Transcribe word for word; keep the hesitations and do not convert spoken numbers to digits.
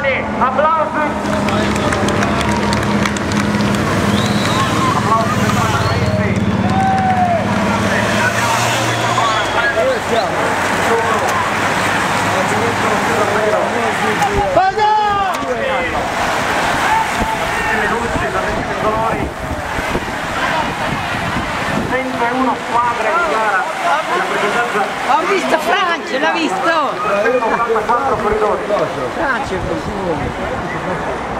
Giovani, applausi! Applausi per Patrizi! centouno squadre di gara in rappresentanza. Ho visto Francia, l'ha visto! trecentoottantaquattro corridori. Francia è così.